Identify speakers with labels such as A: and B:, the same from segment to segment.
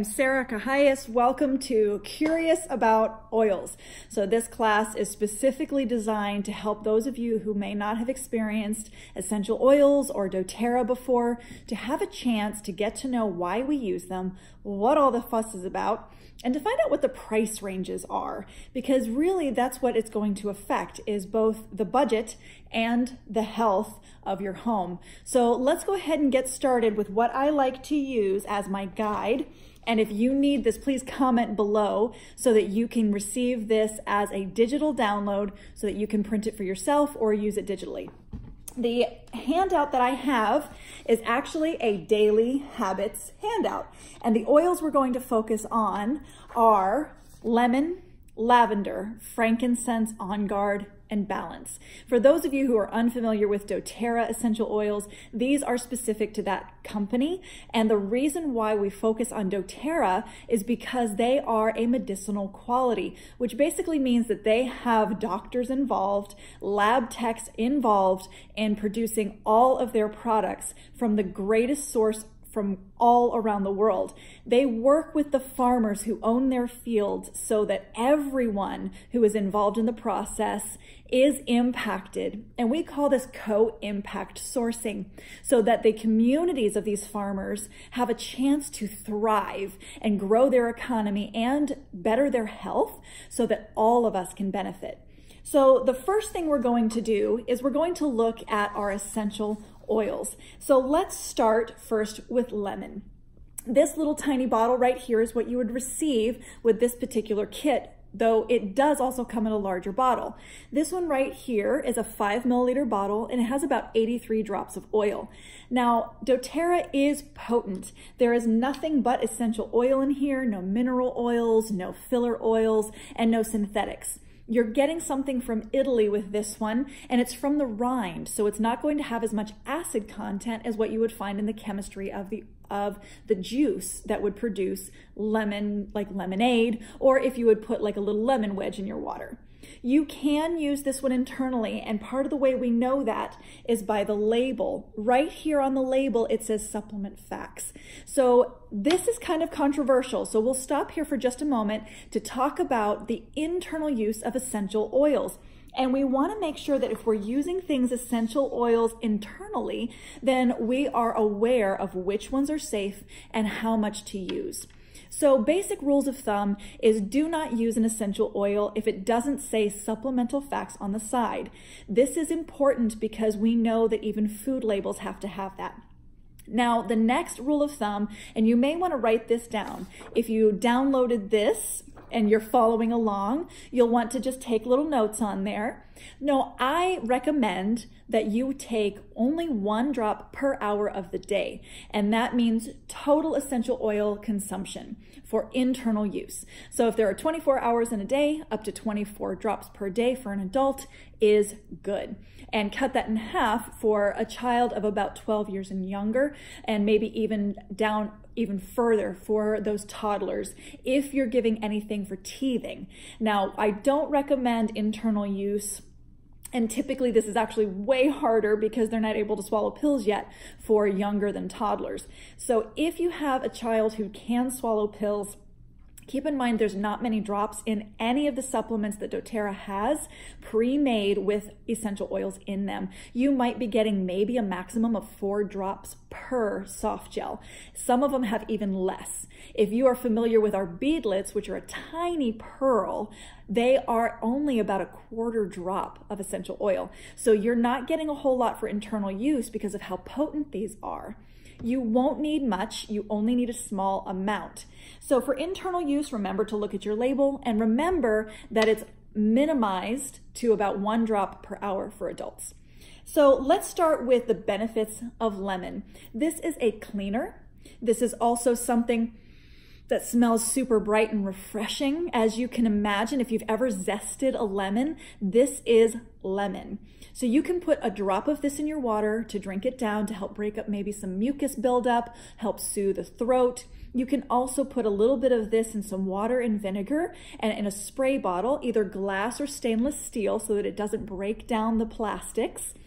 A: am Sarah Cahias. Welcome to Curious About Oils. So this class is specifically designed to help those of you who may not have experienced essential oils or doTERRA before to have a chance to get to know why we use them, what all the fuss is about, and to find out what the price ranges are, because really that's what it's going to affect, is both the budget and the health of your home. So let's go ahead and get started with what I like to use as my guide. And if you need this, please comment below so that you can receive this as a digital download so that you can print it for yourself or use it digitally. The handout that I have is actually a daily habits handout. And the oils we're going to focus on are lemon, lavender, frankincense, On Guard, and Balance. For those of you who are unfamiliar with doTERRA essential oils, these are specific to that company. And the reason why we focus on doTERRA is because they are a medicinal quality, which basically means that they have doctors involved, lab techs involved in producing all of their products from the greatest source from all around the world. They work with the farmers who own their fields so that everyone who is involved in the process is impacted. And we call this co-impact sourcing, so that the communities of these farmers have a chance to thrive and grow their economy and better their health so that all of us can benefit. So the first thing we're going to do is we're going to look at our essential oils. So let's start first with lemon. This little tiny bottle right here is what you would receive with this particular kit, though it does also come in a larger bottle. This one right here is a 5 milliliter bottle and it has about 83 drops of oil. Now, doTERRA is potent. There is nothing but essential oil in here, no mineral oils, no filler oils, and no synthetics. You're getting something from Italy with this one, and it's from the rind, so it's not going to have as much acid content as what you would find in the chemistry of the juice that would produce lemon, like lemonade, or if you would put like a little lemon wedge in your water. You can use this one internally, and part of the way we know that is by the label. Right here on the label, it says supplement facts. So this is kind of controversial, so we'll stop here for just a moment to talk about the internal use of essential oils. And we want to make sure that if we're using things essential oils internally, then we are aware of which ones are safe and how much to use. So basic rules of thumb is do not use an essential oil if it doesn't say supplemental facts on the side. This is important because we know that even food labels have to have that. Now, the next rule of thumb, and you may want to write this down. If you downloaded this and you're following along, you'll want to just take little notes on there. No, I recommend that you take only 1 drop per hour of the day, and that means total essential oil consumption for internal use. So if there are 24 hours in a day, up to 24 drops per day for an adult is good. And cut that in half for a child of about 12 years and younger, and maybe even down even further for those toddlers if you're giving anything for teething. Now, I don't recommend internal use, and typically this is actually way harder because they're not able to swallow pills yet for younger than toddlers. So if you have a child who can swallow pills, keep in mind there's not many drops in any of the supplements that doTERRA has pre-made with essential oils in them. You might be getting maybe a maximum of 4 drops per soft gel. Some of them have even less. If you are familiar with our beadlets, which are a tiny pearl, they are only about a 1/4 drop of essential oil. So you're not getting a whole lot for internal use because of how potent these are. You won't need much, you only need a small amount. So for internal use, remember to look at your label and remember that it's minimized to about 1 drop per hour for adults. So let's start with the benefits of lemon. This is a cleaner. This is also something that smells super bright and refreshing. As you can imagine, if you've ever zested a lemon, this is lemon. So you can put a drop of this in your water to drink it down to help break up maybe some mucus buildup, help soothe the throat. You can also put a little bit of this in some water and vinegar and in a spray bottle, either glass or stainless steel, so that it doesn't break down the plastics.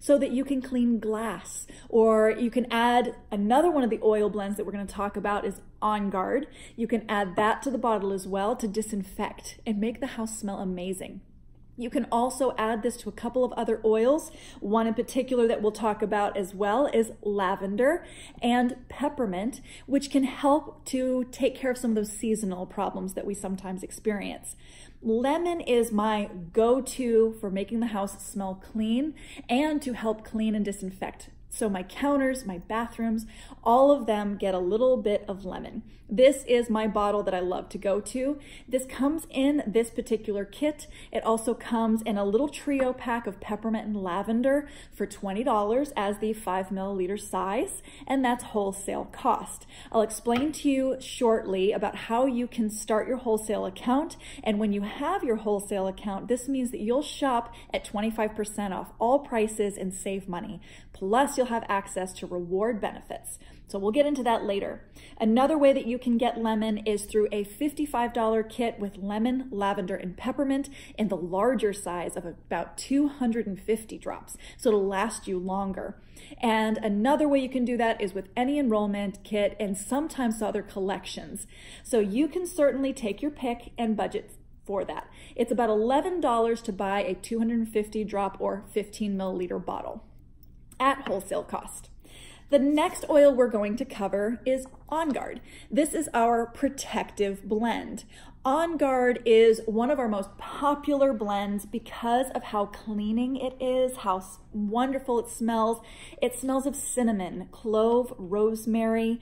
A: so that you can clean glass. Or you can add another one of the oil blends that we're going to talk about is On Guard. You can add that to the bottle as well to disinfect and make the house smell amazing. You can also add this to a couple of other oils. One in particular that we'll talk about as well is lavender and peppermint, which can help to take care of some of those seasonal problems that we sometimes experience. Lemon is my go-to for making the house smell clean and to help clean and disinfect. So my counters, my bathrooms, all of them get a little bit of lemon. This is my bottle that I love to go to. This comes in this particular kit. It also comes in a little trio pack of peppermint and lavender for $20 as the 5 milliliter size, and that's wholesale cost. I'll explain to you shortly about how you can start your wholesale account, and when you have your wholesale account, this means that you'll shop at 25% off all prices and save money. Plus, you'll have access to reward benefits. So we'll get into that later. Another way that you can get lemon is through a $55 kit with lemon, lavender, and peppermint in the larger size of about 250 drops. So it'll last you longer. And another way you can do that is with any enrollment kit and sometimes other collections. So you can certainly take your pick and budget for that. It's about $11 to buy a 250 drop or 15 milliliter bottle at wholesale cost. The next oil we're going to cover is On Guard. This is our protective blend. On Guard is one of our most popular blends because of how cleaning it is, how wonderful it smells. It smells of cinnamon, clove, rosemary.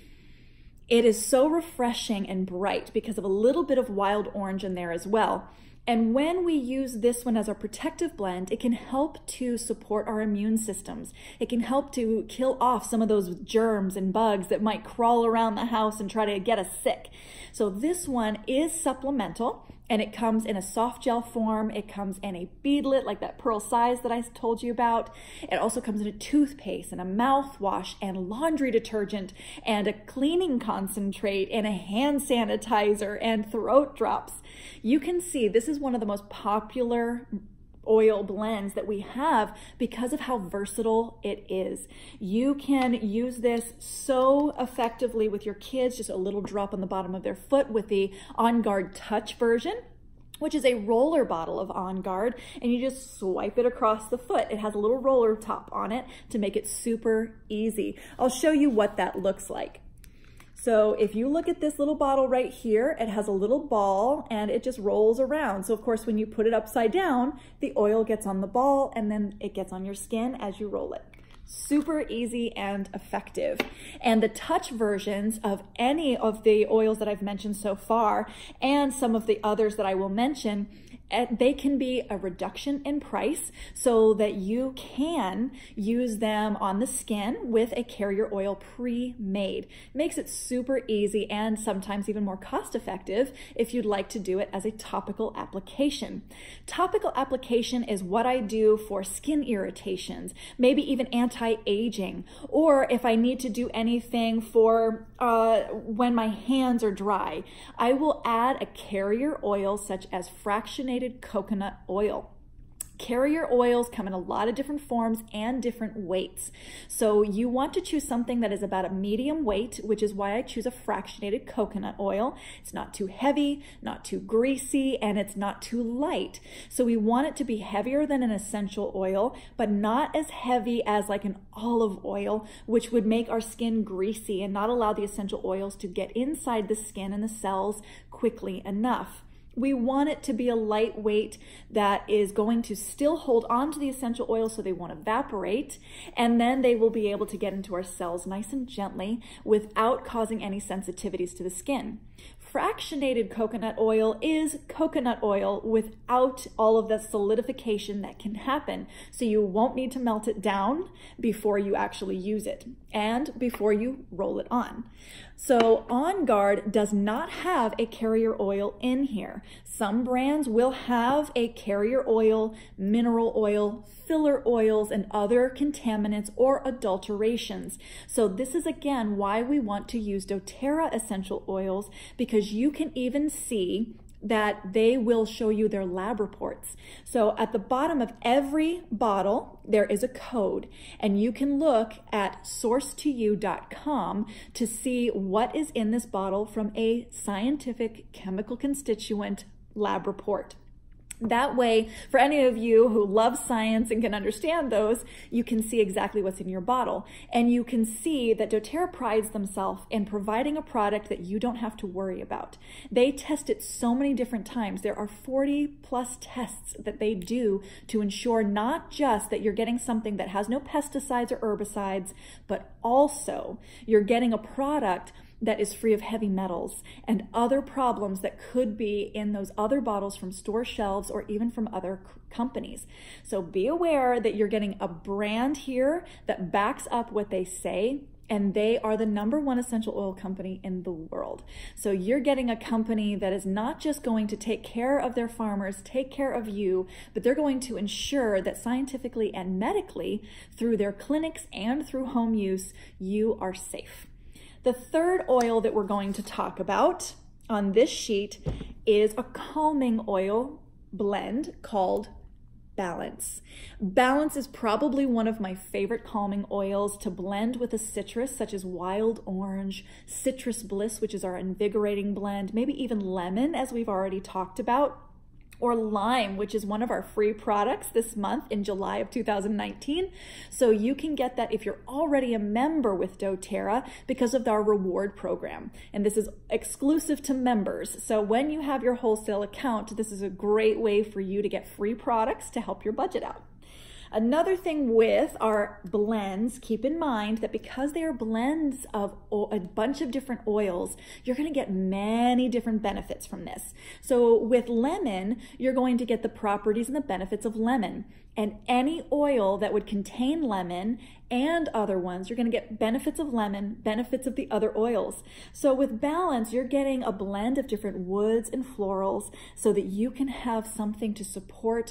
A: It is so refreshing and bright because of a little bit of wild orange in there as well. And when we use this one as our protective blend, it can help to support our immune systems. It can help to kill off some of those germs and bugs that might crawl around the house and try to get us sick. So this one is supplemental, and it comes in a soft gel form. It comes in a beadlet, like that pearl size that I told you about. It also comes in a toothpaste and a mouthwash and laundry detergent and a cleaning concentrate and a hand sanitizer and throat drops. You can see this is one of the most popular oil blends that we have because of how versatile it is. You can use this so effectively with your kids, just a little drop on the bottom of their foot with the On Guard Touch version, which is a roller bottle of On Guard, and you just swipe it across the foot. It has a little roller top on it to make it super easy. I'll show you what that looks like. So if you look at this little bottle right here, it has a little ball and it just rolls around. So of course, when you put it upside down, the oil gets on the ball and then it gets on your skin as you roll it. Super easy and effective. And the touch versions of any of the oils that I've mentioned so far and some of the others that I will mention, they can be a reduction in price so that you can use them on the skin with a carrier oil pre-made. Makes it super easy and sometimes even more cost effective if you'd like to do it as a topical application. Topical application is what I do for skin irritations, maybe even anti-aging, or if I need to do anything for when my hands are dry. I will add a carrier oil such as fractionated coconut oil. Carrier oils come in a lot of different forms and different weights. So you want to choose something that is about a medium weight, which is why I choose a fractionated coconut oil. It's not too heavy, not too greasy, and it's not too light. So we want it to be heavier than an essential oil, but not as heavy as like an olive oil, which would make our skin greasy and not allow the essential oils to get inside the skin and the cells quickly enough. We want it to be a lightweight that is going to still hold on to the essential oils so they won't evaporate, and then they will be able to get into our cells nice and gently without causing any sensitivities to the skin. Fractionated coconut oil is coconut oil without all of the solidification that can happen. So you won't need to melt it down before you actually use it and before you roll it on. So On Guard does not have a carrier oil in here. Some brands will have a carrier oil, mineral oil, filler oils, and other contaminants or adulterations. So this is again why we want to use doTERRA essential oils, because you can even see that they will show you their lab reports. So at the bottom of every bottle, there is a code, and you can look at sourcetoyou.com to see what is in this bottle from a scientific chemical constituent lab report. That way, for any of you who love science and can understand those, you can see exactly what's in your bottle. And you can see that doTERRA prides themselves in providing a product that you don't have to worry about. They test it so many different times. There are 40+ tests that they do to ensure not just that you're getting something that has no pesticides or herbicides, but also you're getting a product that is free of heavy metals and other problems that could be in those other bottles from store shelves or even from other companies. So be aware that you're getting a brand here that backs up what they say, and they are the #1 essential oil company in the world. So you're getting a company that is not just going to take care of their farmers, take care of you, but they're going to ensure that scientifically and medically, through their clinics and through home use, you are safe. The third oil that we're going to talk about on this sheet is a calming oil blend called Balance. Balance is probably one of my favorite calming oils to blend with a citrus such as wild orange, citrus bliss, which is our invigorating blend, maybe even lemon, as we've already talked about, or lime, which is one of our free products this month in July of 2019. So you can get that if you're already a member with doTERRA because of our reward program. And this is exclusive to members. So when you have your wholesale account, this is a great way for you to get free products to help your budget out. Another thing with our blends, keep in mind that because they are blends of a bunch of different oils, you're going to get many different benefits from this. So with lemon, you're going to get the properties and the benefits of lemon. And any oil that would contain lemon and other ones, you're going to get benefits of lemon, benefits of the other oils. So with Balance, you're getting a blend of different woods and florals so that you can have something to support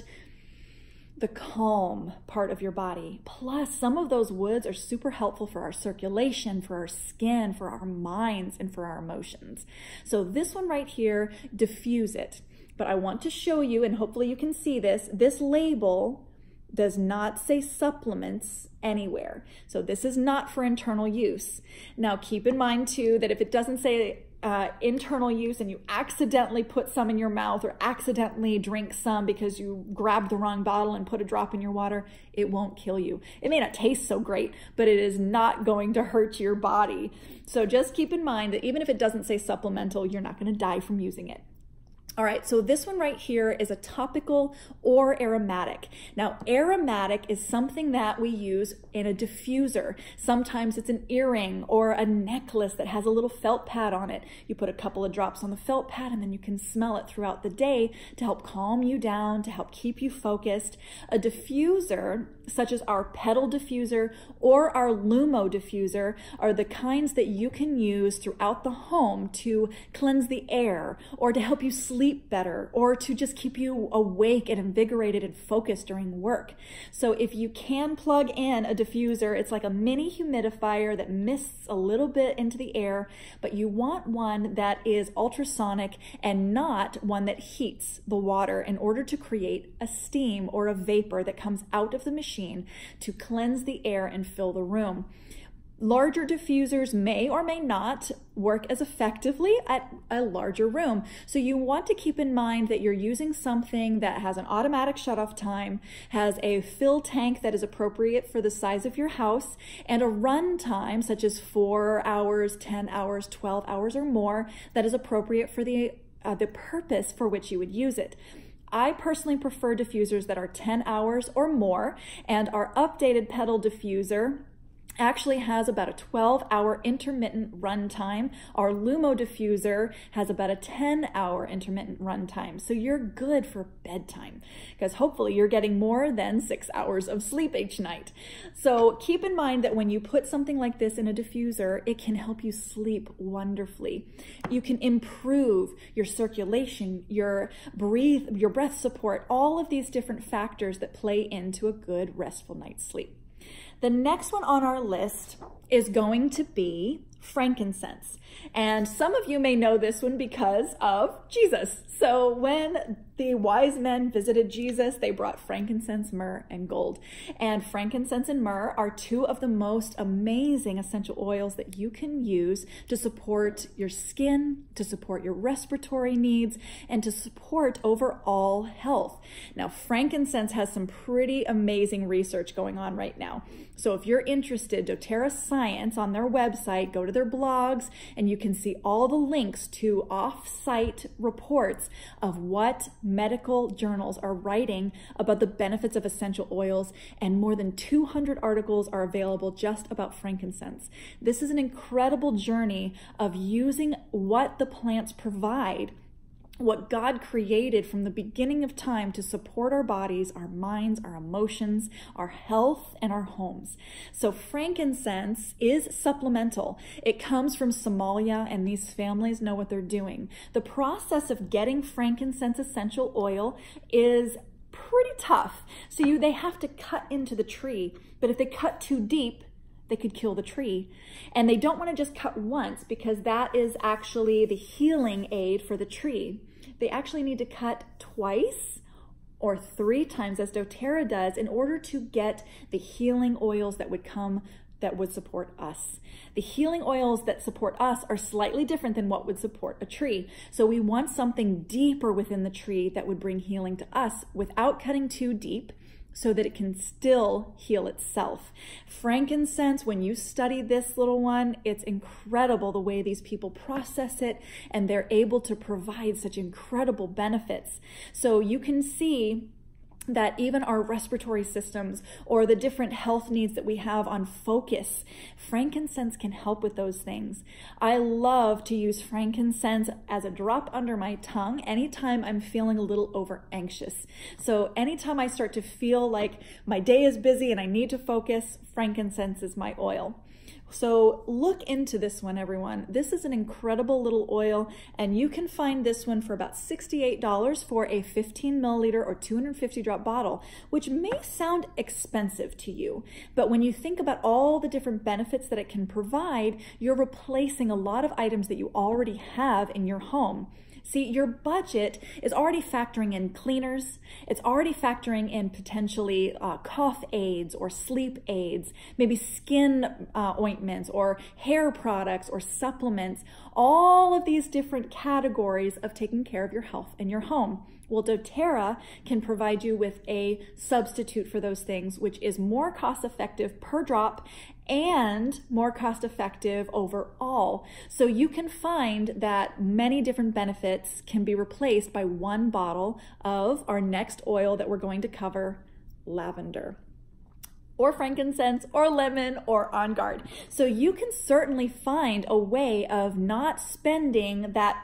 A: the calm part of your body. Plus, some of those woods are super helpful for our circulation, for our skin, for our minds, and for our emotions. So this one right here, diffuse it. But I want to show you, and hopefully you can see this, this label does not say supplements anywhere. So this is not for internal use. Now keep in mind too that if it doesn't say internal use and you accidentally put some in your mouth or accidentally drink some because you grabbed the wrong bottle and put a drop in your water, it won't kill you. It may not taste so great, but it is not going to hurt your body. So just keep in mind that even if it doesn't say supplemental, you're not going to die from using it. All right, so this one right here is a topical or aromatic. Now, aromatic is something that we use in a diffuser. Sometimes it's an earring or a necklace that has a little felt pad on it. You put a couple of drops on the felt pad and then you can smell it throughout the day to help calm you down, to help keep you focused. A diffuser, such as our pedal diffuser or our Lumo diffuser, are the kinds that you can use throughout the home to cleanse the air or to help you sleep better or to just keep you awake and invigorated and focused during work. So if you can plug in a diffuser, it's like a mini humidifier that mists a little bit into the air, but you want one that is ultrasonic and not one that heats the water in order to create a steam or a vapor that comes out of the machine to cleanse the air and fill the room. Larger diffusers may or may not work as effectively at a larger room. So you want to keep in mind that you're using something that has an automatic shutoff time, has a fill tank that is appropriate for the size of your house, and a run time such as 4 hours, 10 hours, 12 hours or more that is appropriate for the purpose for which you would use it. I personally prefer diffusers that are 10 hours or more, and our updated pedal diffuser actually has about a 12-hour intermittent run time. Our Lumo diffuser has about a 10-hour intermittent run time. So you're good for bedtime because hopefully you're getting more than 6 hours of sleep each night. So keep in mind that when you put something like this in a diffuser, it can help you sleep wonderfully. You can improve your circulation, your breath support, all of these different factors that play into a good restful night's sleep. The next one on our list is going to be frankincense. And some of you may know this one because of Jesus. So when the wise men visited Jesus, they brought frankincense, myrrh, and gold. And frankincense and myrrh are two of the most amazing essential oils that you can use to support your skin, to support your respiratory needs, and to support overall health. Now, frankincense has some pretty amazing research going on right now. So if you're interested, doTERRA Science on their website, go to their blogs, and you can see all the links to off-site reports of what medical journals are writing about the benefits of essential oils, and more than 200 articles are available just about frankincense. This is an incredible journey of using what the plants provide, what God created from the beginning of time to support our bodies, our minds, our emotions, our health, and our homes. So frankincense is supplemental. It comes from Somalia, and these families know what they're doing. The process of getting frankincense essential oil is pretty tough. So they have to cut into the tree, but if they cut too deep, they could kill the tree. And they don't want to just cut once, because that is actually the healing aid for the tree. They actually need to cut twice or 3 times, as doTERRA does, in order to get the healing oils that would support us. The healing oils that support us are slightly different than what would support a tree. So we want something deeper within the tree that would bring healing to us without cutting too deep, so that it can still heal itself. Frankincense, when you study this little one, it's incredible the way these people process it, and they're able to provide such incredible benefits. So you can see that even our respiratory systems or the different health needs that we have on focus, frankincense can help with those things. I love to use frankincense as a drop under my tongue anytime I'm feeling a little over anxious. So anytime I start to feel like my day is busy and I need to focus, frankincense is my oil. So look into this one, everyone. This is an incredible little oil, and you can find this one for about $68 for a 15 milliliter or 250 drop bottle, which may sound expensive to you. But when you think about all the different benefits that it can provide, you're replacing a lot of items that you already have in your home. See, your budget is already factoring in cleaners. It's already factoring in potentially cough aids or sleep aids, maybe skin ointments or hair products or supplements, all of these different categories of taking care of your health in your home. Well, doTERRA can provide you with a substitute for those things, which is more cost-effective per drop and more cost-effective overall. So you can find that many different benefits can be replaced by one bottle of our next oil that we're going to cover, lavender, or frankincense, or lemon, or On Guard. So you can certainly find a way of not spending that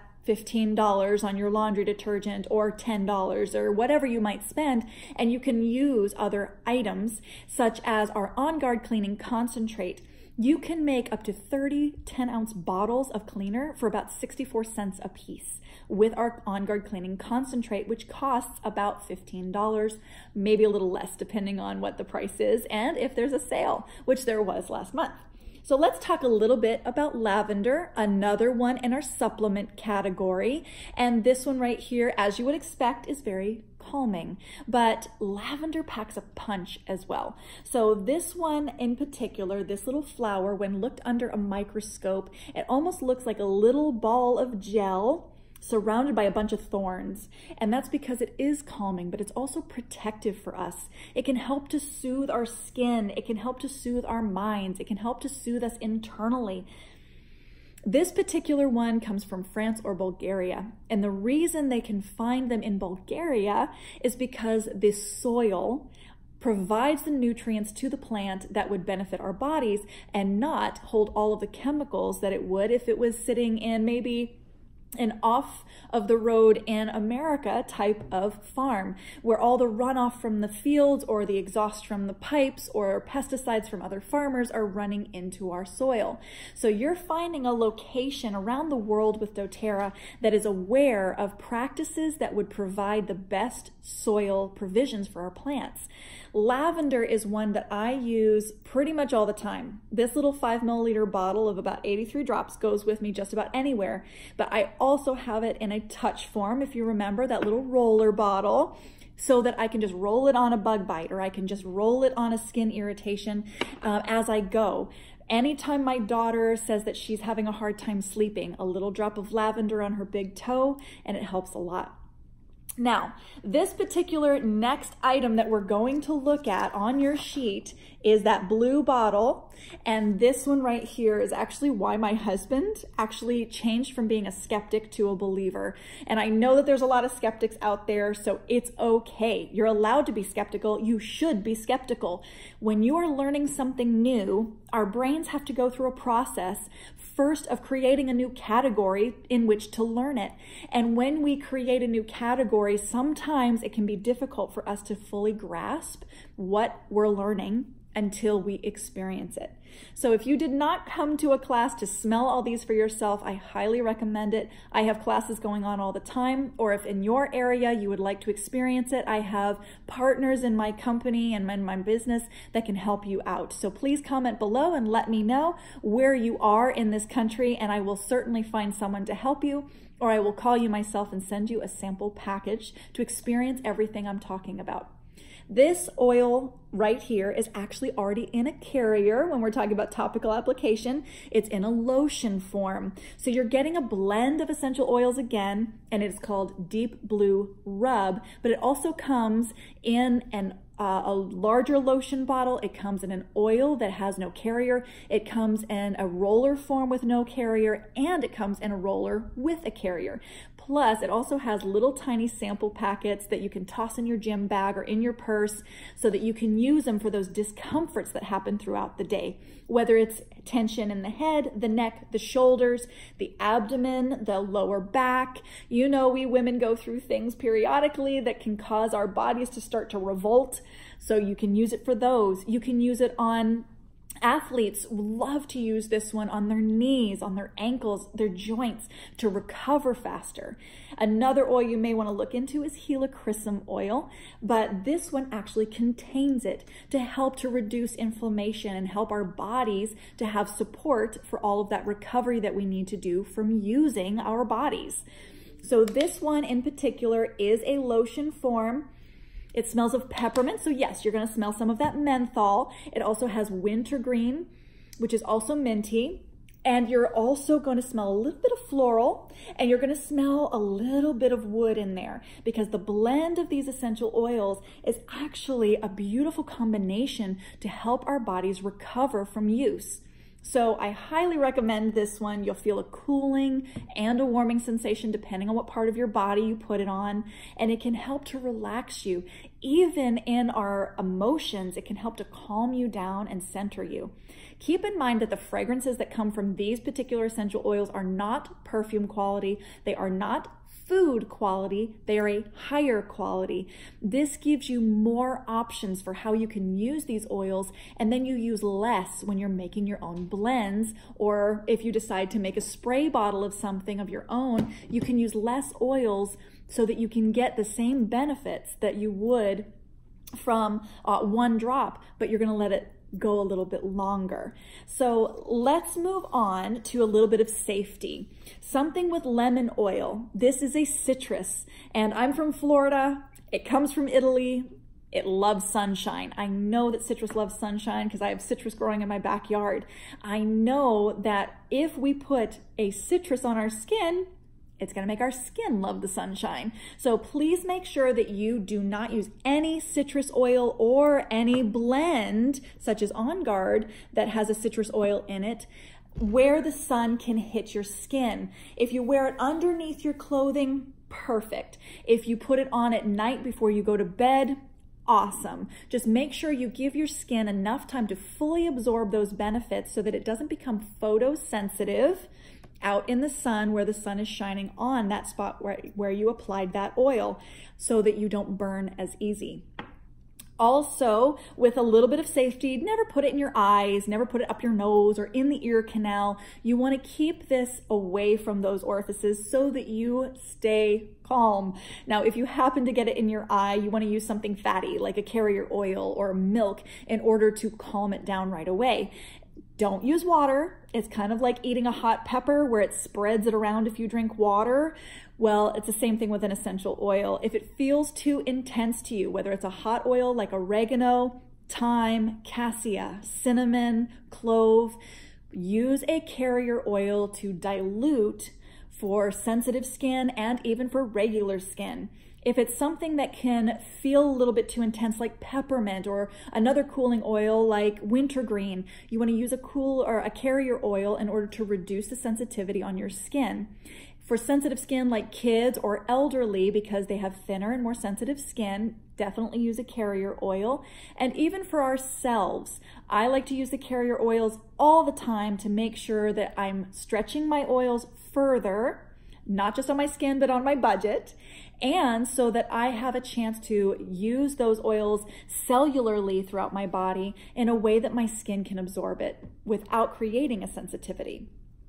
A: $15 on your laundry detergent or $10 or whatever you might spend, and you can use other items such as our On Guard cleaning concentrate. You can make up to 30 10-ounce bottles of cleaner for about 64 cents a piece with our On Guard cleaning concentrate, which costs about $15, maybe a little less depending on what the price is and if there's a sale, which there was last month. So let's talk a little bit about lavender, another one in our supplement category. And this one right here, as you would expect, is very calming, but lavender packs a punch as well. So this one in particular, this little flower, when looked under a microscope, it almost looks like a little ball of gel surrounded by a bunch of thorns. And that's because it is calming, but it's also protective for us. It can help to soothe our skin. It can help to soothe our minds. It can help to soothe us internally. This particular one comes from France or Bulgaria. And the reason they can find them in Bulgaria is because the soil provides the nutrients to the plant that would benefit our bodies and not hold all of the chemicals that it would if it was sitting in maybe an off of the road in America type of farm where all the runoff from the fields or the exhaust from the pipes or pesticides from other farmers are running into our soil. So you're finding a location around the world with doTERRA that is aware of practices that would provide the best soil provisions for our plants. Lavender is one that I use pretty much all the time. This little 5 milliliter bottle of about 83 drops goes with me just about anywhere, but I also have it in a touch form, if you remember that little roller bottle, so that I can just roll it on a bug bite, or I can just roll it on a skin irritation as I go. Anytime my daughter says that she's having a hard time sleeping, a little drop of lavender on her big toe, and it helps a lot. Now, this particular next item that we're going to look at on your sheet is that blue bottle. And this one right here is actually why my husband actually changed from being a skeptic to a believer. And I know that there's a lot of skeptics out there, so it's okay. You're allowed to be skeptical. You should be skeptical. When you are learning something new, our brains have to go through a process first of creating a new category in which to learn it. And when we create a new category, sometimes it can be difficult for us to fully grasp what we're learning until we experience it. So if you did not come to a class to smell all these for yourself, I highly recommend it. I have classes going on all the time, or if in your area you would like to experience it, I have partners in my company and in my business that can help you out. So please comment below and let me know where you are in this country, and I will certainly find someone to help you, or I will call you myself and send you a sample package to experience everything I'm talking about. This oil right here is actually already in a carrier when we're talking about topical application. It's in a lotion form. So you're getting a blend of essential oils again, and it's called Deep Blue Rub, but it also comes in a larger lotion bottle. It comes in an oil that has no carrier. It comes in a roller form with no carrier, and it comes in a roller with a carrier. Plus, it also has little tiny sample packets that you can toss in your gym bag or in your purse so that you can use them for those discomforts that happen throughout the day. Whether it's tension in the head, the neck, the shoulders, the abdomen, the lower back. You know, we women go through things periodically that can cause our bodies to start to revolt. So you can use it for those. You can use it on athletes. Love to use this one on their knees, on their ankles, their joints to recover faster. Another oil you may want to look into is helichrysum oil, but this one actually contains it to help to reduce inflammation and help our bodies to have support for all of that recovery that we need to do from using our bodies. So this one in particular is a lotion form. It smells of peppermint, so yes, you're going to smell some of that menthol. It also has wintergreen, which is also minty. And you're also going to smell a little bit of floral, and you're going to smell a little bit of wood in there, because the blend of these essential oils is actually a beautiful combination to help our bodies recover from use. So I highly recommend this one. You'll feel a cooling and a warming sensation depending on what part of your body you put it on, and it can help to relax you. Even in our emotions, it can help to calm you down and center you. Keep in mind that the fragrances that come from these particular essential oils are not perfume quality. They are not food quality, they are a higher quality. This gives you more options for how you can use these oils, and then you use less when you're making your own blends, or if you decide to make a spray bottle of something of your own, you can use less oils so that you can get the same benefits that you would from one drop, but you're gonna let it go a little bit longer. So let's move on to a little bit of safety. Something with lemon oil. This is a citrus, and I'm from Florida. It comes from Italy. It loves sunshine. I know that citrus loves sunshine because I have citrus growing in my backyard. I know that if we put a citrus on our skin, it's going to make our skin love the sunshine. So please make sure that you do not use any citrus oil or any blend, such as On Guard, that has a citrus oil in it, where the sun can hit your skin. If you wear it underneath your clothing, perfect. If you put it on at night before you go to bed, awesome. Just make sure you give your skin enough time to fully absorb those benefits so that it doesn't become photosensitive out in the sun where the sun is shining on that spot where you applied that oil, so that you don't burn as easy. Also, with a little bit of safety, never put it in your eyes, never put it up your nose or in the ear canal. You want to keep this away from those orifices so that you stay calm. Now, if you happen to get it in your eye, you want to use something fatty like a carrier oil or milk in order to calm it down right away. Don't use water. It's kind of like eating a hot pepper where it spreads it around if you drink water. Well, it's the same thing with an essential oil. If it feels too intense to you, whether it's a hot oil like oregano, thyme, cassia, cinnamon, clove, use a carrier oil to dilute for sensitive skin and even for regular skin. If it's something that can feel a little bit too intense, like peppermint or another cooling oil like wintergreen, you want to use a carrier oil in order to reduce the sensitivity on your skin. For sensitive skin like kids or elderly, because they have thinner and more sensitive skin, definitely use a carrier oil. And even for ourselves, I like to use the carrier oils all the time to make sure that I'm stretching my oils further, not just on my skin, but on my budget. And so that I have a chance to use those oils cellularly throughout my body in a way that my skin can absorb it without creating a sensitivity.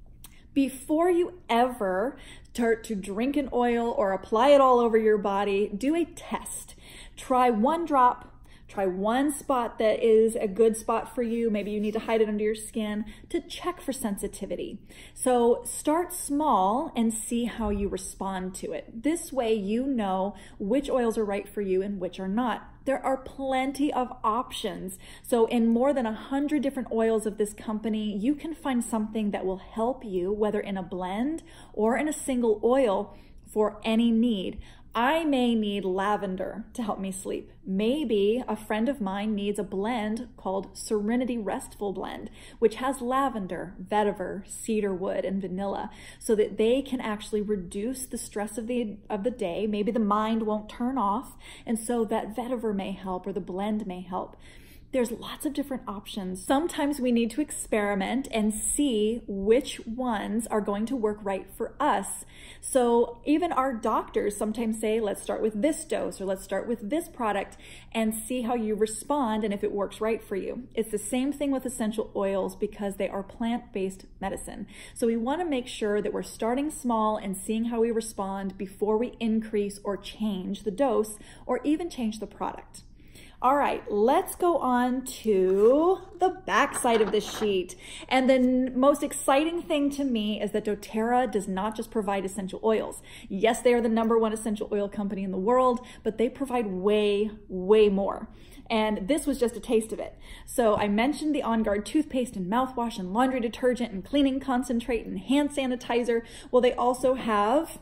A: Before you ever start to drink an oil or apply it all over your body, do a test. Try one drop. Try one spot that is a good spot for you. Maybe you need to hide it under your skin to check for sensitivity. So start small and see how you respond to it. This way you know which oils are right for you and which are not. There are plenty of options. So in more than 100 different oils of this company, you can find something that will help you, whether in a blend or in a single oil, for any need. I may need lavender to help me sleep. Maybe a friend of mine needs a blend called Serenity Restful Blend, which has lavender, vetiver, cedarwood, and vanilla, so that they can actually reduce the stress of the day. Maybe the mind won't turn off, and so that vetiver may help or the blend may help. There's lots of different options. Sometimes we need to experiment and see which ones are going to work right for us. So even our doctors sometimes say, let's start with this dose or let's start with this product and see how you respond and if it works right for you. It's the same thing with essential oils because they are plant-based medicine. So we want to make sure that we're starting small and seeing how we respond before we increase or change the dose or even change the product. All right, let's go on to the back side of the sheet. And the most exciting thing to me is that doTERRA does not just provide essential oils. Yes, they are the #1 essential oil company in the world, but they provide way, way more. And this was just a taste of it. So I mentioned the On Guard toothpaste and mouthwash and laundry detergent and cleaning concentrate and hand sanitizer. Well, they also have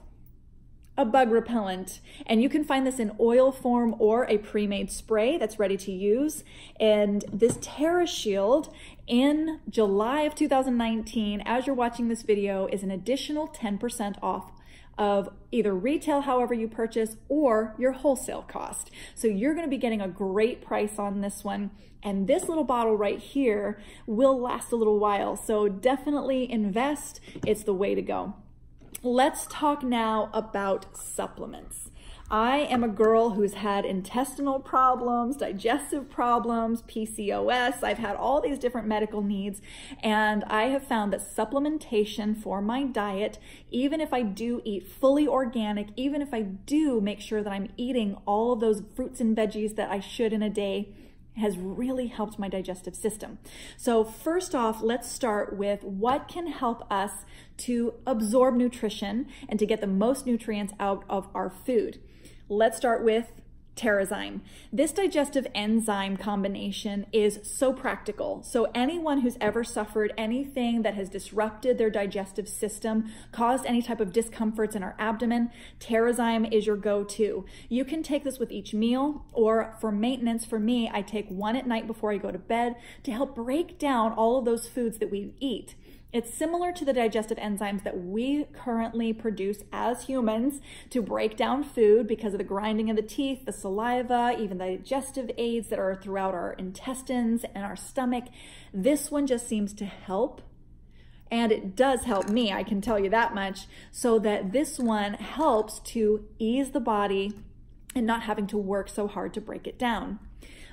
A: a bug repellent, and you can find this in oil form or a pre-made spray that's ready to use. And this TerraShield in July of 2019, as you're watching this video, is an additional 10% off of either retail, however you purchase, or your wholesale cost. So you're going to be getting a great price on this one. And this little bottle right here will last a little while. So definitely invest. It's the way to go. Let's talk now about supplements. I am a girl who's had intestinal problems, digestive problems, PCOS. I've had all these different medical needs, and I have found that supplementation for my diet, even if I do eat fully organic, even if I do make sure that I'm eating all of those fruits and veggies that I should in a day, has really helped my digestive system. So first off, let's start with what can help us to absorb nutrition and to get the most nutrients out of our food. Let's start with Terrazyme. This digestive enzyme combination is so practical. So anyone who's ever suffered anything that has disrupted their digestive system, caused any type of discomforts in our abdomen, Terrazyme is your go-to. You can take this with each meal, or for maintenance, for me, I take one at night before I go to bed to help break down all of those foods that we eat. It's similar to the digestive enzymes that we currently produce as humans to break down food because of the grinding of the teeth, the saliva, even the digestive aids that are throughout our intestines and our stomach. This one just seems to help, and it does help me, I can tell you that much, so that this one helps to ease the body and not having to work so hard to break it down.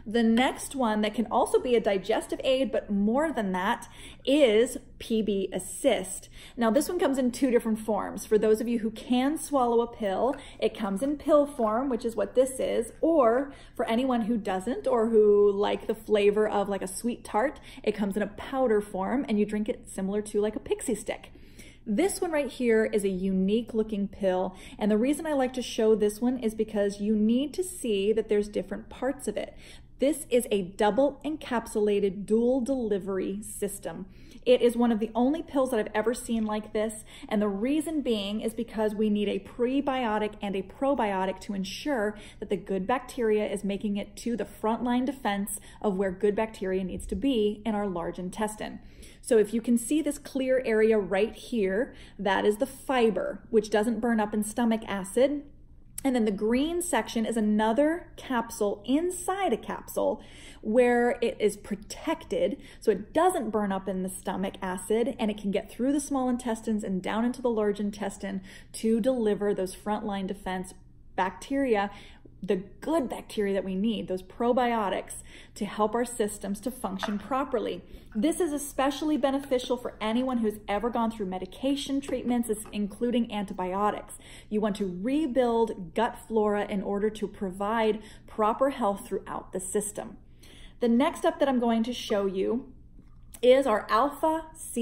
A: The next one that can also be a digestive aid, but more than that, is PB Assist. Now this one comes in two different forms. For those of you who can swallow a pill, it comes in pill form, which is what this is, or for anyone who doesn't or who like the flavor of like a sweet tart, it comes in a powder form and you drink it similar to like a pixie stick. This one right here is a unique looking pill, and the reason I like to show this one is because you need to see that there's different parts of it. This is a double encapsulated dual delivery system. It is one of the only pills that I've ever seen like this, and the reason being is because we need a prebiotic and a probiotic to ensure that the good bacteria is making it to the frontline defense of where good bacteria needs to be in our large intestine. So if you can see this clear area right here, that is the fiber, which doesn't burn up in stomach acid. And then the green section is another capsule inside a capsule where it is protected so it doesn't burn up in the stomach acid, and it can get through the small intestines and down into the large intestine to deliver those frontline defense bacteria, the good bacteria that we need, those probiotics, to help our systems to function properly. This is especially beneficial for anyone who's ever gone through medication treatments, including antibiotics. You want to rebuild gut flora in order to provide proper health throughout the system. The next up that I'm going to show you is our Alpha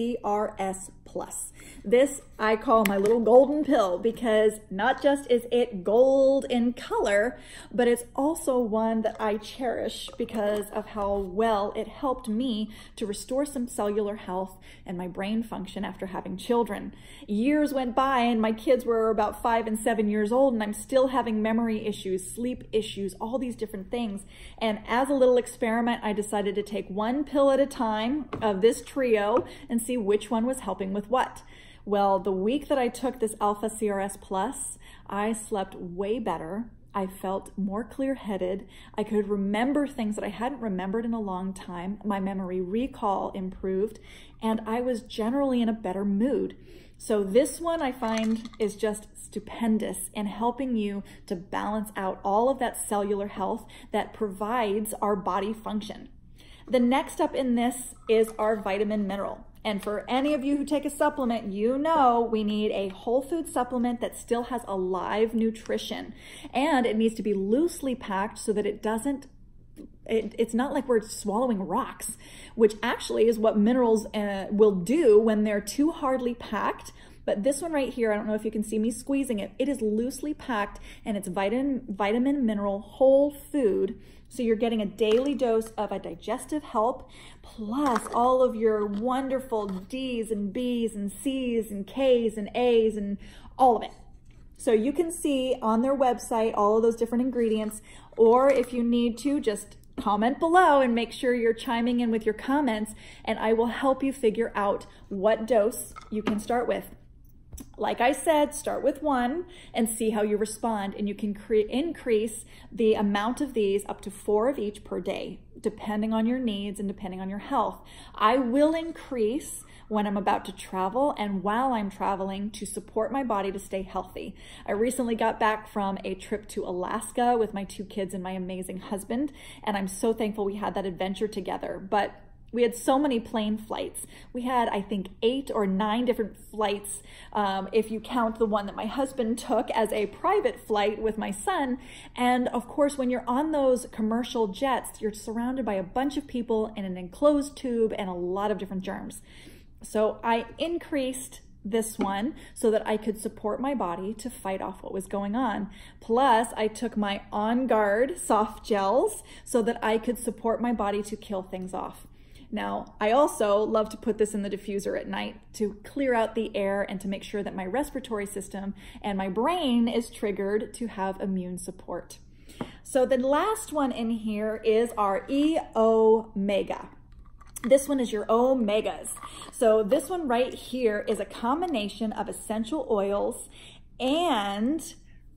A: CRS Plus. This I call my little golden pill because not just is it gold in color, but it's also one that I cherish because of how well it helped me to restore some cellular health and my brain function after having children. Years went by and my kids were about 5 and 7 years old, and I'm still having memory issues, sleep issues, all these different things. And as a little experiment, I decided to take one pill at a time of this trio and see which one was helping with what. Well, the week that I took this Alpha CRS Plus, I slept way better. I felt more clear-headed. I could remember things that I hadn't remembered in a long time. My memory recall improved, and I was generally in a better mood. So this one I find is just stupendous in helping you to balance out all of that cellular health that provides our body function. The next up in this is our vitamin mineral. And for any of you who take a supplement, you know we need a whole food supplement that still has a live nutrition. And it needs to be loosely packed so that it's not like we're swallowing rocks, which actually is what minerals will do when they're too hardly packed. But this one right here, I don't know if you can see me squeezing it, it is loosely packed and it's vitamin mineral whole food. So you're getting a daily dose of a digestive help, plus all of your wonderful D's and B's and C's and K's and A's and all of it. So you can see on their website all of those different ingredients, or if you need to, just comment below and make sure you're chiming in with your comments, and I will help you figure out what dose you can start with. Like I said, start with one and see how you respond, and you can increase the amount of these up to 4 of each per day, depending on your needs and depending on your health. I will increase when I'm about to travel and while I'm traveling to support my body to stay healthy. I recently got back from a trip to Alaska with my 2 kids and my amazing husband, and I'm so thankful we had that adventure together. But we had so many plane flights. We had, I think, 8 or 9 different flights, if you count the one that my husband took as a private flight with my son. And of course, when you're on those commercial jets, you're surrounded by a bunch of people in an enclosed tube and a lot of different germs. So I increased this one so that I could support my body to fight off what was going on. Plus, I took my On Guard soft gels so that I could support my body to kill things off. Now, I also love to put this in the diffuser at night to clear out the air and to make sure that my respiratory system and my brain is triggered to have immune support. So the last one in here is our E-Omega. This one is your omegas. So this one right here is a combination of essential oils and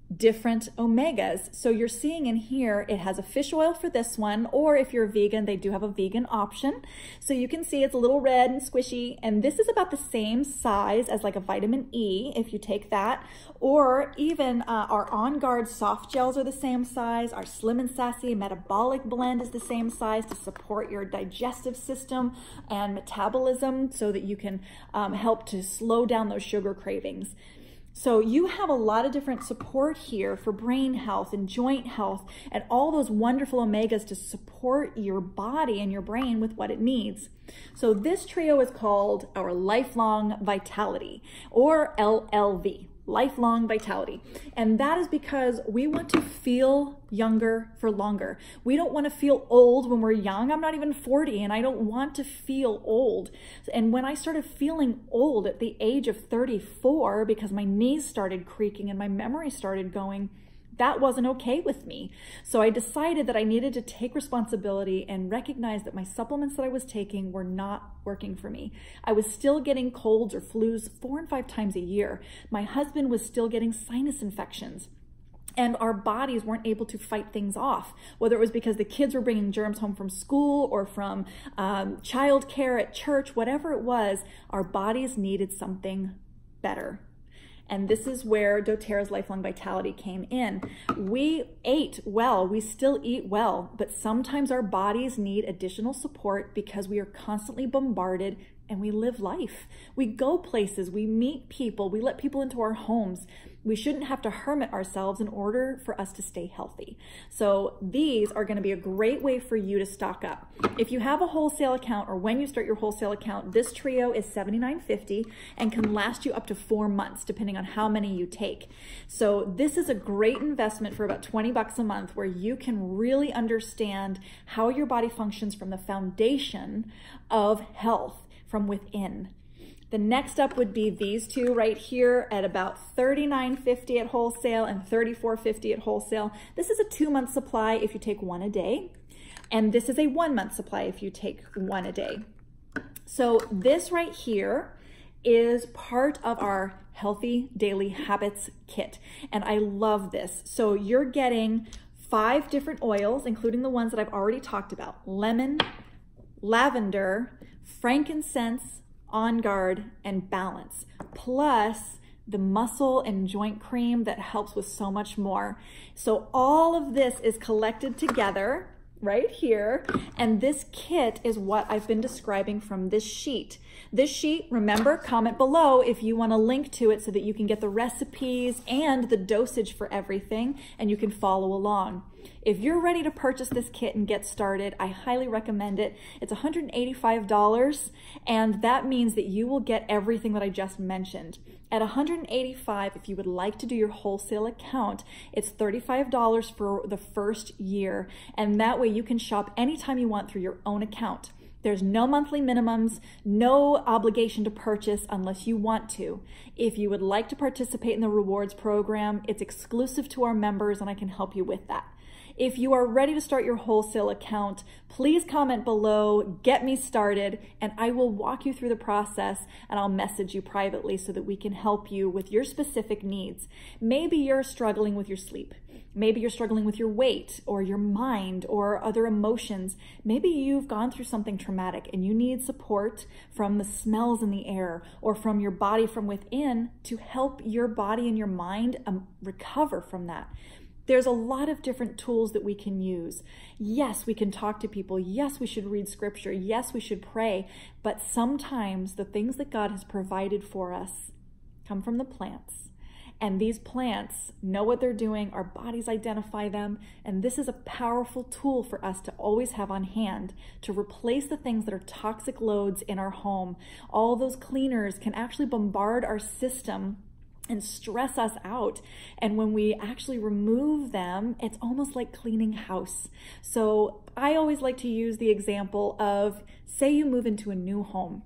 A: different omegas. So you're seeing in here, it has a fish oil for this one, or if you're a vegan, they do have a vegan option. So you can see it's a little red and squishy, and this is about the same size as like a vitamin E, if you take that, or even our On Guard soft gels are the same size. Our Slim and Sassy metabolic blend is the same size to support your digestive system and metabolism so that you can help to slow down those sugar cravings. So you have a lot of different support here for brain health and joint health and all those wonderful omegas to support your body and your brain with what it needs. So this trio is called our Lifelong Vitality, or LLV. Lifelong Vitality. And that is because we want to feel younger for longer. We don't want to feel old when we're young. I'm not even 40 and I don't want to feel old. And when I started feeling old at the age of 34 because my knees started creaking and my memory started going, that wasn't okay with me. So I decided that I needed to take responsibility and recognize that my supplements that I was taking were not working for me. I was still getting colds or flus 4 and 5 times a year. My husband was still getting sinus infections. And our bodies weren't able to fight things off, whether it was because the kids were bringing germs home from school or from childcare at church, whatever it was, our bodies needed something better. And this is where doTERRA's Lifelong Vitality came in. We ate well, we still eat well, but sometimes our bodies need additional support because we are constantly bombarded and we live life. We go places, we meet people, we let people into our homes. We shouldn't have to hermit ourselves in order for us to stay healthy. So these are gonna be a great way for you to stock up. If you have a wholesale account or when you start your wholesale account, this trio is $79.50 and can last you up to 4 months depending on how many you take. So this is a great investment for about 20 bucks a month where you can really understand how your body functions from the foundation of health from within. The next up would be these two right here at about $39.50 at wholesale and $34.50 at wholesale. This is a 2-month supply if you take 1 a day. And this is a 1-month supply if you take 1 a day. So this right here is part of our Healthy Daily Habits kit. And I love this. So you're getting 5 different oils, including the ones that I've already talked about. Lemon, lavender, frankincense, On Guard, and Balance, plus the muscle and joint cream that helps with so much more. So all of this is collected together right here, and this kit is what I've been describing from this sheet. This sheet, remember, comment below if you want a link to it so that you can get the recipes and the dosage for everything and you can follow along. If you're ready to purchase this kit and get started, I highly recommend it. It's $185, and that means that you will get everything that I just mentioned. At $185, if you would like to do your wholesale account, it's $35 for the first year, and that way you can shop anytime you want through your own account. There's no monthly minimums, no obligation to purchase unless you want to. If you would like to participate in the rewards program, it's exclusive to our members and I can help you with that. If you are ready to start your wholesale account, please comment below, get me started, and I will walk you through the process and I'll message you privately so that we can help you with your specific needs. Maybe you're struggling with your sleep. Maybe you're struggling with your weight or your mind or other emotions. Maybe you've gone through something traumatic and you need support from the smells in the air or from your body from within to help your body and your mind recover from that. There's a lot of different tools that we can use. Yes, we can talk to people. Yes, we should read scripture. Yes, we should pray. But sometimes the things that God has provided for us come from the plants. And these plants know what they're doing. Our bodies identify them. And this is a powerful tool for us to always have on hand to replace the things that are toxic loads in our home. All those cleaners can actually bombard our system and stress us out. And when we actually remove them, it's almost like cleaning house. So I always like to use the example of, say you move into a new home.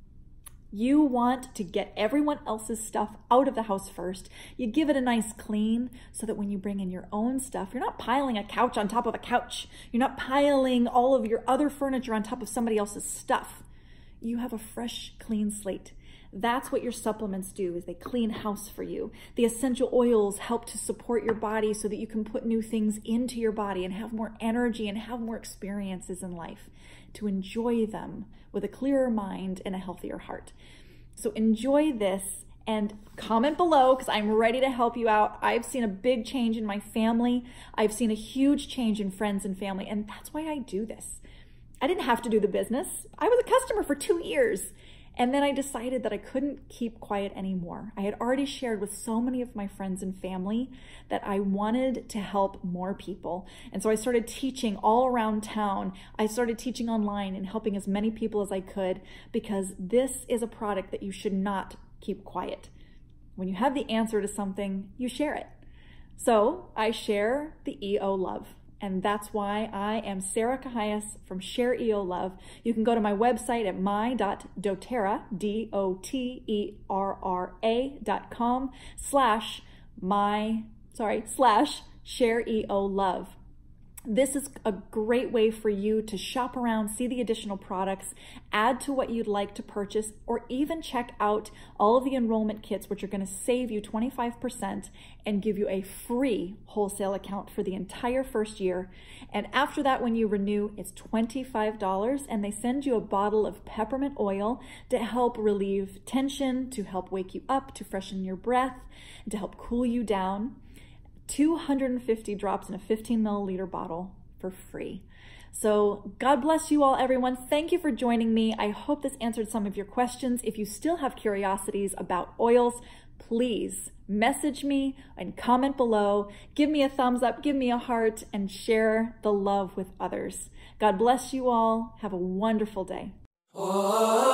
A: You want to get everyone else's stuff out of the house first. You give it a nice clean so that when you bring in your own stuff, you're not piling a couch on top of a couch. You're not piling all of your other furniture on top of somebody else's stuff. You have a fresh, clean slate. That's what your supplements do, is they clean house for you. The essential oils help to support your body so that you can put new things into your body and have more energy and have more experiences in life, to enjoy them with a clearer mind and a healthier heart. So enjoy this and comment below, because I'm ready to help you out. I've seen a big change in my family. I've seen a huge change in friends and family, and that's why I do this. I didn't have to do the business. I was a customer for 2 years. And then I decided that I couldn't keep quiet anymore. I had already shared with so many of my friends and family that I wanted to help more people. And so I started teaching all around town. I started teaching online and helping as many people as I could, because this is a product that you should not keep quiet. When you have the answer to something, you share it. So I share the EO love. And that's why I am Sarah Cahias from Share EO Love. You can go to my website at my.doterra, DOTERRA.com /share EO Love. This is a great way for you to shop around, see the additional products, add to what you'd like to purchase, or even check out all of the enrollment kits, which are going to save you 25% and give you a free wholesale account for the entire first year. And after that, when you renew, it's $25, and they send you a bottle of peppermint oil to help relieve tension, to help wake you up, to freshen your breath, and to help cool you down. 250 drops in a 15 milliliter bottle for free. So God bless you all, everyone. Thank you for joining me. I hope this answered some of your questions. If you still have curiosities about oils, please message me and comment below. Give me a thumbs up, give me a heart, and share the love with others. God bless you all. Have a wonderful day.